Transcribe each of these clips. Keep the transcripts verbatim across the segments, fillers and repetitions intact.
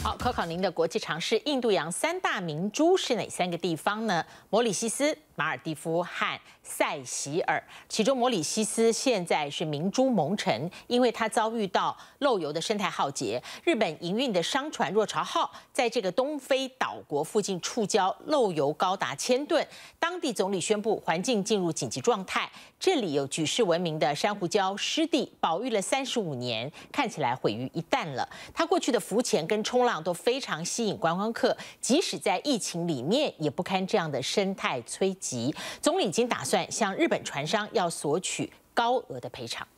好，考考您的国际常识：印度洋三大明珠是哪三个地方呢？摩里西斯、马尔地夫和塞西尔。其中摩里西斯现在是明珠蒙尘，因为它遭遇到漏油的生态浩劫。日本营运的商船若潮号在这个东非岛国附近触礁，漏油高达千吨。当地总理宣布环境进入紧急状态。这里有举世闻名的珊瑚礁湿地，保育了三十五年，看起来毁于一旦了。它过去的浮潜跟冲浪都非常吸引观光客，即使在疫情里面也不堪这样的生态摧击。总理已经打算向日本船商要索取高额的赔偿。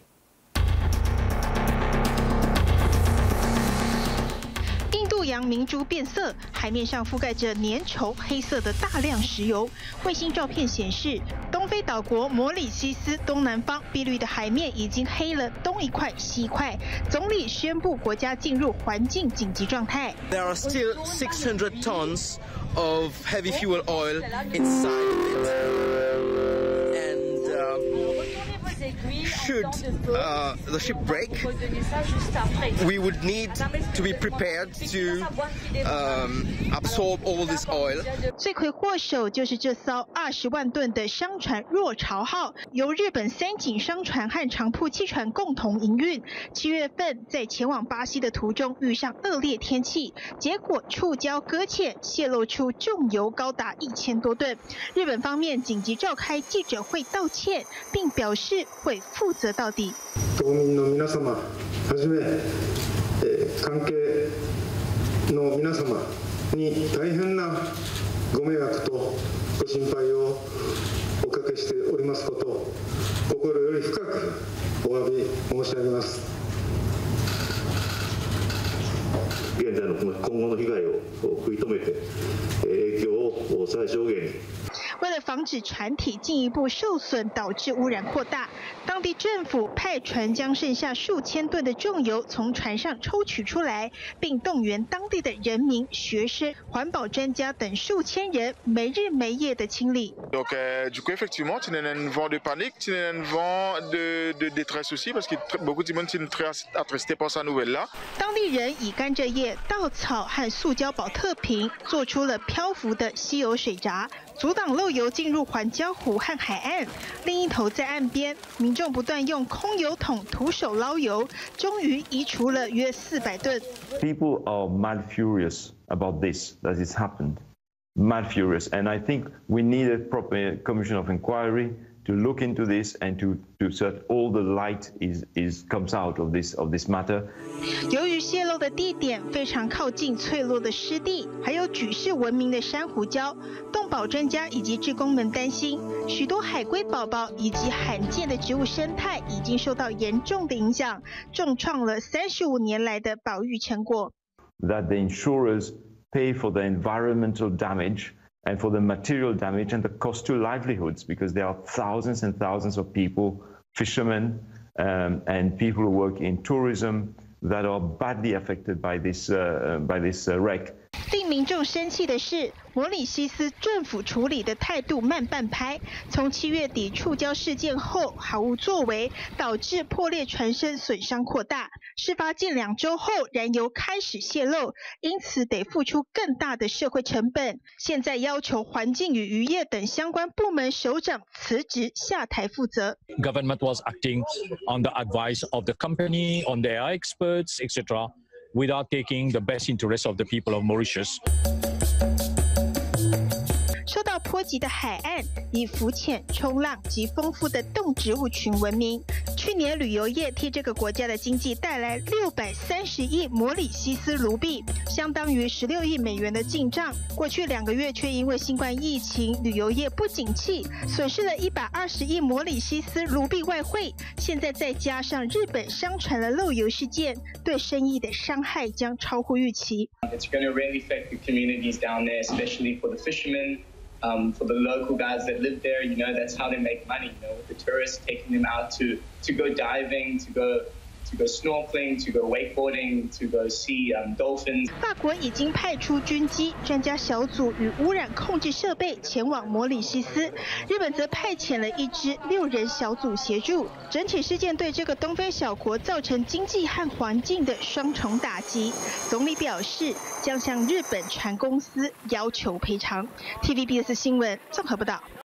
印度洋明珠变色，海面上覆盖着粘稠黑色的大量石油。卫星照片显示，东非岛国摩里西斯东南方碧绿的海面已经黑了东一块西一块。总理宣布国家进入环境紧急状态。 There are still six hundred tons of heavy fuel oil inside it, and uh, should uh, the ship break, we would need to be prepared to um, absorb all this oil. 罪魁祸首就是这艘二十万吨的商船若潮号，由日本三井商船和长铺汽船共同营运。七月份在前往巴西的途中遇上恶劣天气，结果触礁搁浅，泄露出重油高达一千多吨。日本方面紧急召开记者会道歉，并表示会负责到底。 島民の皆様はじめ、えー、関係の皆様に大変なご迷惑とご心配をおかけしておりますことを心より深くお詫び申し上げます。現在のこの今後の被害を食い止めて影響を最小限に。 为了防止船体进一步受损，导致污染扩大，当地政府派船将剩下数千吨的重油从船上抽取出来，并动员当地的人民、学生、环保专家等数千人没日没夜的清理。 Donc, euh, du coup, effectivement, tu n'as un vent de panique, tu n'as un vent de, de détresse aussi, parce que beaucoup de monde sont très attristés par cette nouvelle-là. 当地人以甘蔗叶、稻草和塑胶保特瓶做出了漂浮的稀有水闸，阻挡漏油进入环礁湖和海岸。另一头在岸边，民众不断用空油桶徒手捞油，终于移除了约四百吨。 People are mad furious about this, that it's happened. Mad furious, and I think we need a proper commission of inquiry to look into this and to to so that all the light is is comes out of this of this matter. 由于泄漏的地点非常靠近脆弱的湿地，还有举世闻名的珊瑚礁，动保专家以及志工们担心，许多海龟宝宝以及罕见的植物生态已经受到严重的影响，重创了三十五年来的保育成果。 That the insurers pay for the environmental damage and for the material damage and the cost to livelihoods, because there are thousands and thousands of people, fishermen, um, and people who work in tourism that are badly affected by this uh, by this uh, wreck. 令民众生气的是，摩里西斯政府处理的态度慢半拍。从七月底触礁事件后毫无作为，导致破裂船身损伤扩大。事发近两周后，燃油开始泄漏，因此得付出更大的社会成本。现在要求环境与渔业等相关部门首长辞职下台负责。 Government was acting on the advice of the company, on their experts, et cetera, without taking the best interest of the people of Mauritius. 受到波及的海岸以浮潜、冲浪及丰富的动植物群闻名。去年旅游业替这个国家的经济带来六百三十亿摩里西斯卢币，相当于十六亿美元的进账。过去两个月却因为新冠疫情，旅游业不景气，损失了一百二十亿摩里西斯卢币外汇。现在再加上日本商船的漏油事件，对生意的伤害将超乎预期。 It's going to really affect the communities down there, especially for the fishermen. Um, for the local guys that live there, you know, that's how they make money, you know, with the tourists taking them out to, to go diving, to go to go snorkeling, to go wakeboarding, to go see um, dolphins. 法国已经派出军机、专家小组与污染控制设备前往摩里西斯，日本则派遣了一支六人小组协助。整体事件对这个东非小国造成经济和环境的双重打击。总理表示将向日本船公司要求赔偿。T V B S 新闻综合报道。